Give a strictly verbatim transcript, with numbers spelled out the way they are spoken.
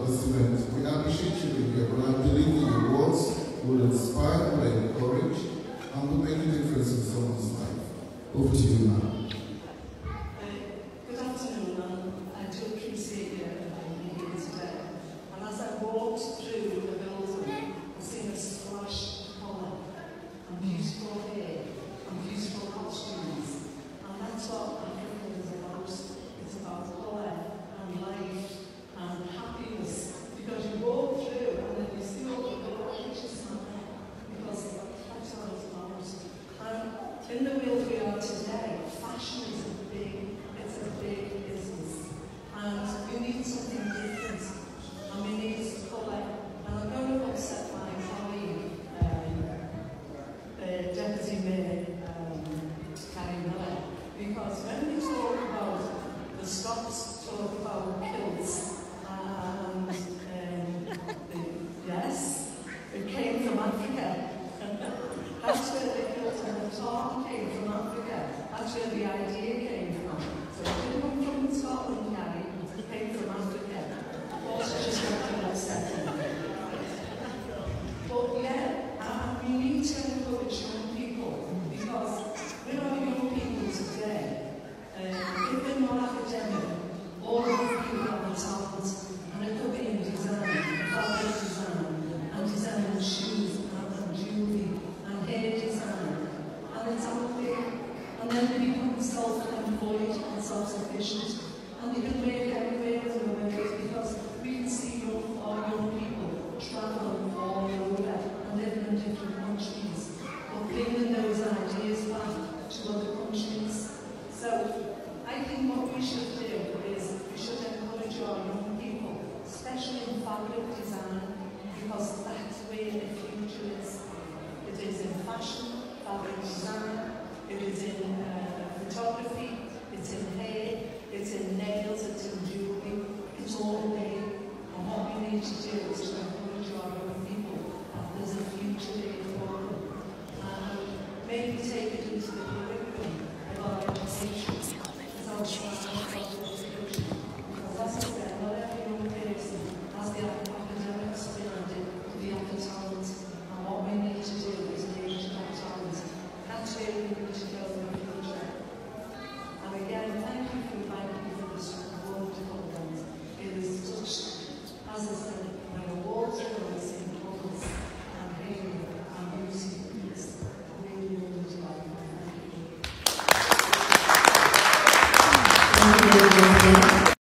this event. We appreciate you being here, but I believe that your words will inspire, will encourage, and will make a difference in someone's life. Over to you now. Good afternoon, and I do appreciate you being here today. And as I walked through the building, I've seen a splash of colour and beautiful hair and beautiful costumes. And that's what Africa is about. It's about colour and life and happiness. Because you walk through and then you see all the pictures because that's what it's about. And in the world we are today, fashion is a big, it's a big business. And we need something different. And we need colour. And I'm going to upset my colleague, um, uh, Deputy Mayor um, Carrie Miller, because when we talk about the Scots talk about kilts, and um, the, yes, it came from Africa. That's where the kilt and the tartan came from Africa. That's where the idea came from. So it didn't come from Scotland, Carrie. It came from Africa. Also just got to upset them. But yeah, uh, we need to encourage young people because we are young people today. Uh, if they're not academic, all of you have a talent, and it could be in design, fabric design, and designing shoes, and jewellery, and hair design, and it's out there. And then they become self-employed and self-sufficient, and they can make everywhere in the world because we can see young, our young people travelling all over and living in different countries, but bringing those ideas back to other countries. So I think what we should do is we should encourage our young people, especially in fabric design, because that's where the future is. It is in fashion, fabric design, it is in uh, photography, it's in hair, it's in nails, it's in jewellery, it's all there. And what we need to do